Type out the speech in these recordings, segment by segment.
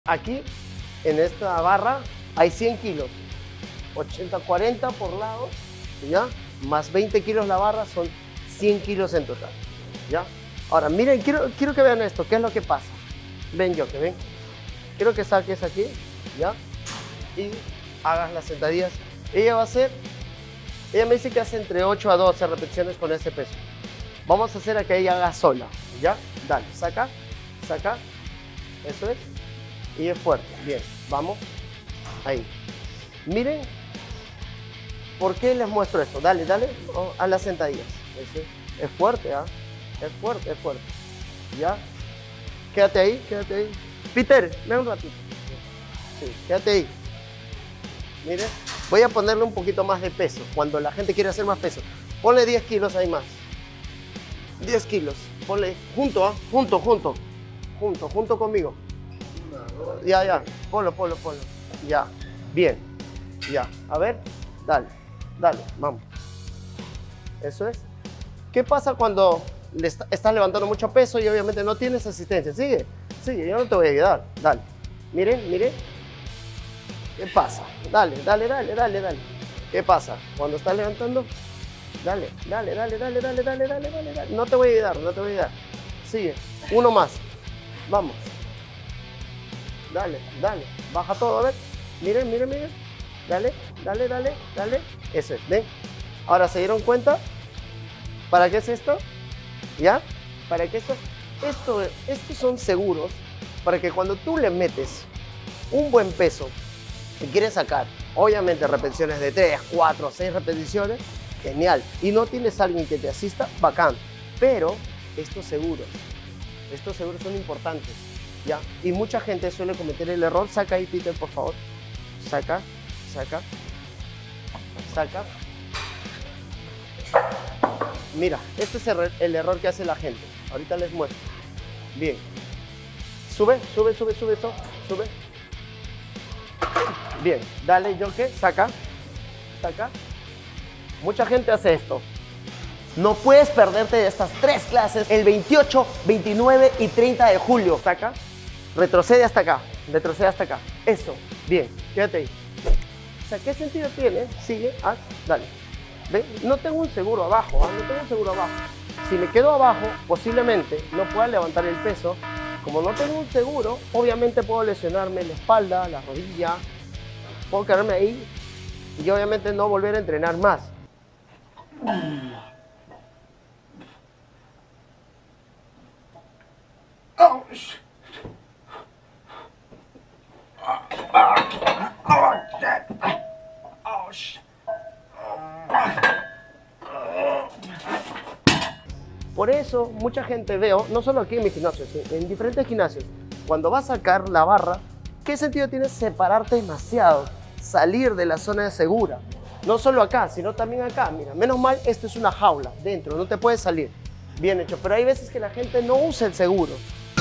Aquí, en esta barra, hay 100 kilos. 80-40 por lado, ¿ya? Más 20 kilos la barra, son 100 kilos en total, ¿ya? Ahora, miren, quiero que vean esto, ¿qué es lo que pasa? Ven, Joke, ven. Quiero que saques aquí, ¿ya? Y hagas las sentadillas. Ella me dice que hace entre 8 a 12 repeticiones con ese peso. Vamos a hacer a que ella haga sola, ¿ya? Dale, saca, saca, eso es. Y es fuerte, bien, vamos, ahí. Miren, ¿por qué les muestro esto? Dale, dale, a las sentadillas. Eso es fuerte, ¿ah? Es fuerte, es fuerte. ¿Ya? Quédate ahí, quédate ahí. Peter, ven un ratito. Sí, quédate ahí. Miren, voy a ponerle un poquito más de peso. Cuando la gente quiere hacer más peso, ponle 10 kilos ahí más. 10 kilos, ponle junto, ¿ah? Junto conmigo. Ya, ponlo. Ya, bien, ya. A ver, dale, vamos. Eso es. ¿Qué pasa cuando estás levantando mucho peso y obviamente no tienes asistencia? Sigue, yo no te voy a ayudar. Dale, miren. ¿Qué pasa? Dale. ¿Qué pasa? Cuando estás levantando, dale. No te voy a ayudar. Sigue, uno más. Vamos. Dale. Baja todo, a ver. Miren. Dale. Eso es, ¿ven? Ahora, ¿se dieron cuenta? ¿Para qué es esto? ¿Ya? ¿Para qué esto? Estos son seguros para que cuando tú le metes un buen peso y quieres sacar, obviamente, repeticiones de 3, 4, 6 repeticiones, genial. Y no tienes a alguien que te asista, bacán. Pero estos seguros son importantes. ¿Ya? Y mucha gente suele cometer el error. Saca ahí, Peter, por favor. Saca. Mira, este es el error que hace la gente. Ahorita les muestro. Bien. Sube. Bien, dale, Joke, saca. Mucha gente hace esto. No puedes perderte de estas 3 clases el 28, 29 y 30 de julio. Saca. Retrocede hasta acá. Eso. Bien. Quédate ahí. O sea, ¿qué sentido tiene? Sigue. Haz. Dale. ¿Ven? No tengo un seguro abajo. Si me quedo abajo, posiblemente no pueda levantar el peso. Como no tengo un seguro, obviamente puedo lesionarme la espalda, la rodilla. Puedo quedarme ahí y obviamente no volver a entrenar más. Por eso mucha gente veo, no solo aquí en mi gimnasio, sino en diferentes gimnasios, cuando vas a sacar la barra, ¿qué sentido tiene separarte demasiado? Salir de la zona de segura. No solo acá, sino también acá. Mira, menos mal, esto es una jaula dentro, no te puedes salir. Bien hecho, pero hay veces que la gente no usa el seguro.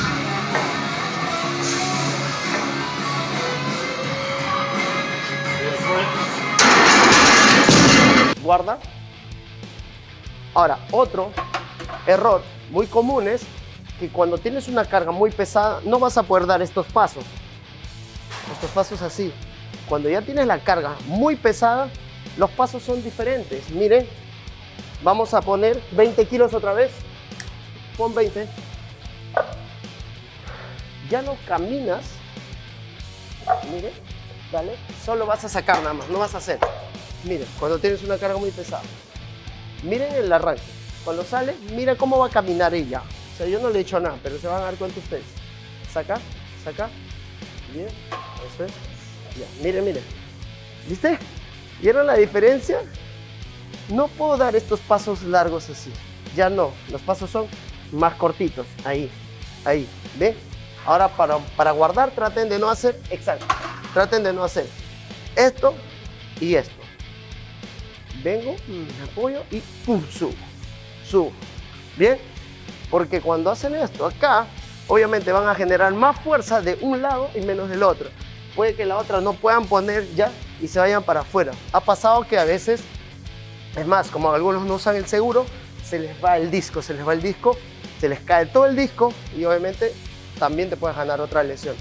Guarda. Ahora, otro error muy común es que cuando tienes una carga muy pesada no vas a poder dar estos pasos así. Cuando ya tienes la carga muy pesada, los pasos son diferentes. Miren, vamos a poner 20 kilos otra vez. Pon 20. Ya no caminas. Miren, dale. Solo vas a sacar nada más, no vas a hacer. Miren, cuando tienes una carga muy pesada. Miren el arranque. Cuando sale, mira cómo va a caminar ella. O sea, yo no le he hecho nada, pero se van a dar cuenta ustedes. Saca. Bien, eso es. Ya, miren. ¿Viste? ¿Vieron la diferencia? No puedo dar estos pasos largos así. Ya no, los pasos son más cortitos. Ahí. ¿Ven? Ahora para guardar, traten de no hacer, exacto. Traten de no hacer esto y esto. Vengo, me apoyo y pum, subo. ¿Bien? Porque cuando hacen esto acá, obviamente van a generar más fuerza de un lado y menos del otro. Puede que la otra no puedan poner ya y se vayan para afuera. Ha pasado que a veces, es más, como algunos no usan el seguro, se les va el disco, se les cae todo el disco y obviamente también te puedes ganar otra lesión.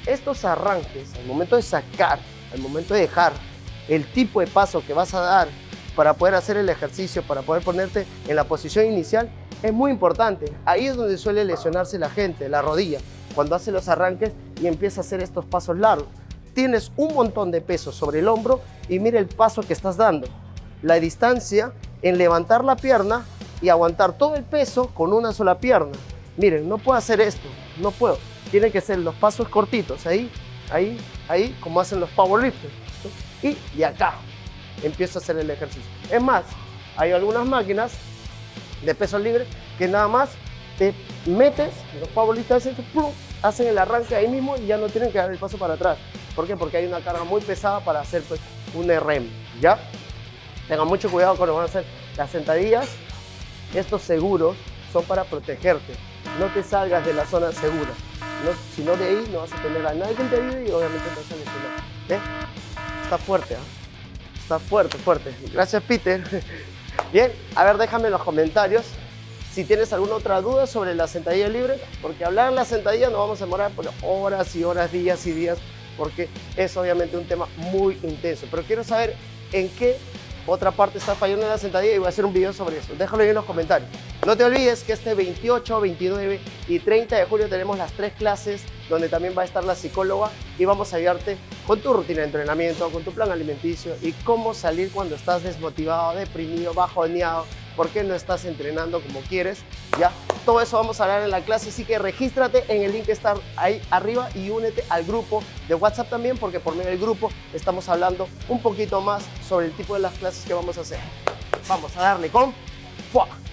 estos arranques, al momento de sacar, al momento de dejar, el tipo de paso que vas a dar para poder hacer el ejercicio, para poder ponerte en la posición inicial, es muy importante. Ahí es donde suele lesionarse la gente, la rodilla, cuando hace los arranques y empieza a hacer estos pasos largos. Tienes un montón de peso sobre el hombro y mira el paso que estás dando. La distancia en levantar la pierna y aguantar todo el peso con una sola pierna. Miren, no puedo hacer esto, no puedo. Tienen que ser los pasos cortitos, ahí, como hacen los powerlifters. Y de acá empiezo a hacer el ejercicio. Es más, hay algunas máquinas de peso libre que nada más te metes, los powerlifters hacen el arranque ahí mismo y ya no tienen que dar el paso para atrás. ¿Por qué? Porque hay una carga muy pesada para hacer pues, un RM, ¿ya? Tengan mucho cuidado cuando van a hacer las sentadillas. Estos seguros son para protegerte. No te salgas de la zona segura. Si no, de ahí no vas a tener a nadie que te ayude y obviamente te vas a lesionar. ¿Ves? Está fuerte, ¿eh? Está fuerte, fuerte. Gracias, Peter. Bien, a ver, déjame en los comentarios si tienes alguna otra duda sobre la sentadilla libre, porque hablar en la sentadilla nos vamos a demorar por horas y horas, días y días, porque es obviamente un tema muy intenso. Pero quiero saber en qué otra parte está fallando en la sentadilla y voy a hacer un video sobre eso. Déjalo ahí en los comentarios. No te olvides que este 28, 29 y 30 de julio tenemos las 3 clases donde también va a estar la psicóloga y vamos a ayudarte con tu rutina de entrenamiento, con tu plan alimenticio y cómo salir cuando estás desmotivado, deprimido, bajoneado, porque no estás entrenando como quieres, ¿ya? Todo eso vamos a hablar en la clase, así que regístrate en el link que está ahí arriba y únete al grupo de WhatsApp también, porque por medio del grupo estamos hablando un poquito más sobre el tipo de las clases que vamos a hacer. Vamos a darle con ¡fua!